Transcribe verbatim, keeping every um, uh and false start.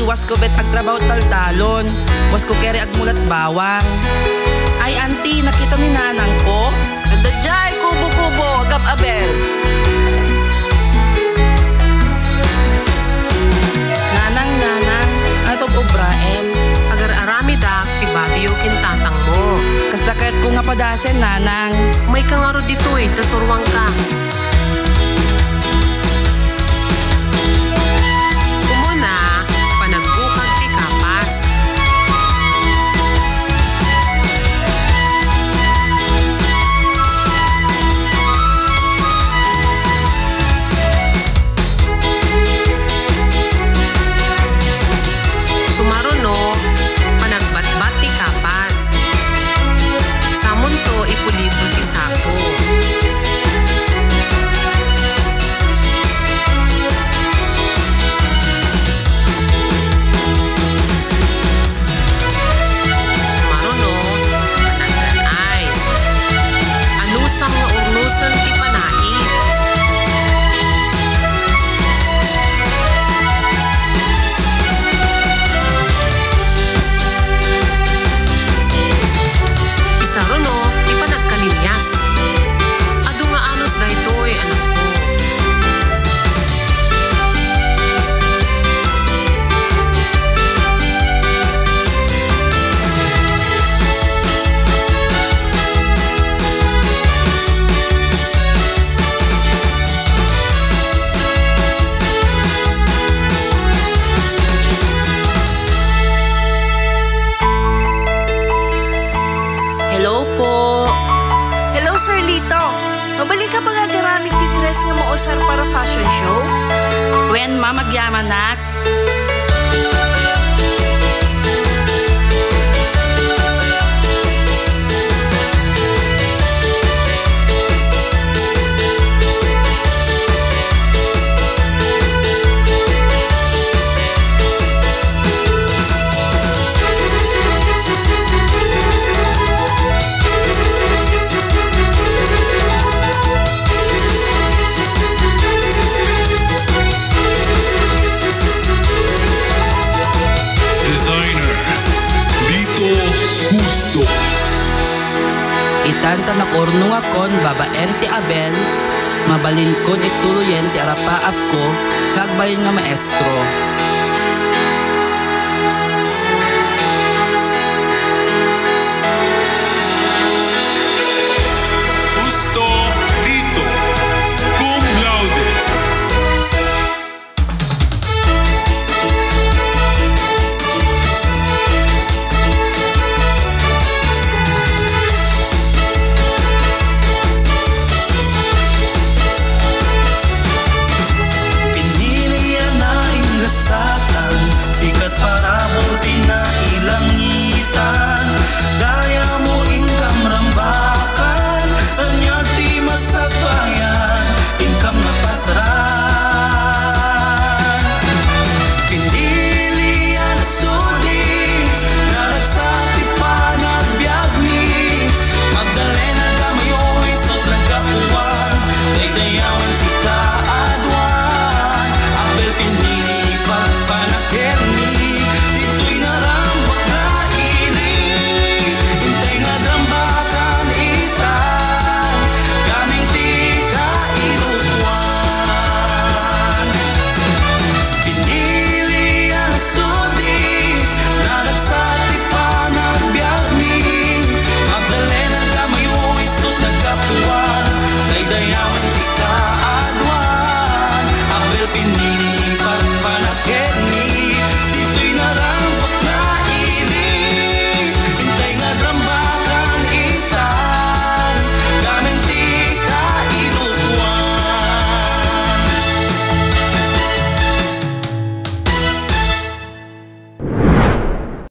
was ko bet ag trabaho taltalon. Was ko kere ag mulat bawang. Ay auntie, nakita ni nanang ko? Nadadjay, kubo-kubo, agap abel. Nanang, nanang, ato obraem. Agar arami dak, tibati yung kintatang mo. Kasda kahit ko nga padasen, nanang. May kangaro dito eh, tasurwang ka. Kumuna, panagukag ti kapas. Sumaro no, panagbatbat ti kapas. Samon to ipulibol ti sako. Sumaro no, panagganay. Anusam nga urnusan ti panait. Isaro no, di pa nagkalinyas. Ado nga anos na ito eh, anak ko. Hello po. Hello, Sir Lito. Mabaling ka ba nga garamit ti dress nga mausar para fashion show? When ma magyaman nak? Designer Lito Justo. Itanta na korno nga kon babaen ti Abel. Mabalin kon ituluyen ti arapaap ko. Kagbayin nga maestro.